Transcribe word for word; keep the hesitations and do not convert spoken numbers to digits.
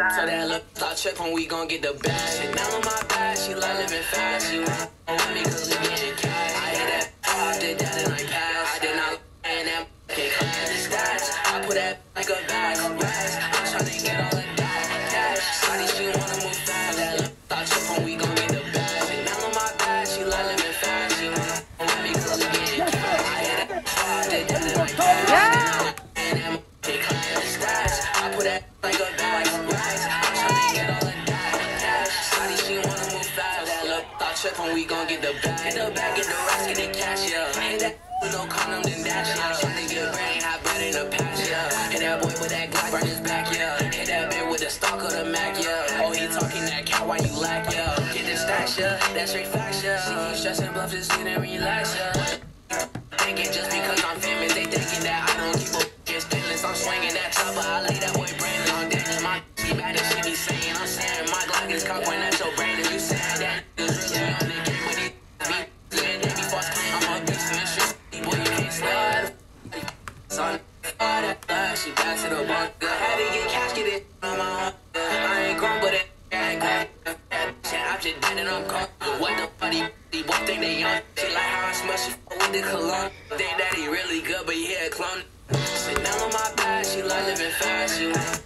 So that look, stop tripping, we gon' get the bag. Chanel on my back, she like living fast. She want me cause we getting cash. I hit that, I did that and I passed. I did not and that can't come at the stats. I put that like a bag of racks. I'm tryna get all of that cash. Shawty, she wanna move fast. That look, stop tripping, we gon' get the bag. Chanel on my back, she like living fast. She want me cause we getting cash. I hit that, I did that and I passed. And that can't come at the stats. I put that like a bag of racks. I'm tryna get all of that cash. Shawty, she wanna move fast. That look, stop tripping, we gon' get the bag. Hit the bag, get the rest, get the cash, yeah. Hit that with no condom, then dash, yeah. Shawty get brain, hot bread in the patch, yeah. Hit that boy with that Glock right his back, yeah. Hit that bitch with the stock of the Mac, yeah. Oh, he talking that cat, why you lack, yeah. Get the stash, yeah. That's straight facts, yeah. She ain't stressing, bluff, just sit and relax, yeah. Thinking just because I'm famous, they thinking that I don't keep up. Just stainless, I'm swinging that chopper. I lay that boy Brandon on Daniel. My she bad and she be saying, I'm saying my Glock is cock when that's your brain. If you saying that niggas really on the game with these beat, and they be false claim. I'm a beast in the streets, boy, you can't slide. Son, all that flash, she back to the bunk. I had to get cash, get it on my own. I ain't grown, but it ain't grown. I'm just dead and I'm caught. What the funny, these boys think they young. She like how I smell, she fuck with the cologne. Think that he really good, but he here a clone. Chanel on my back, she like living fast, you.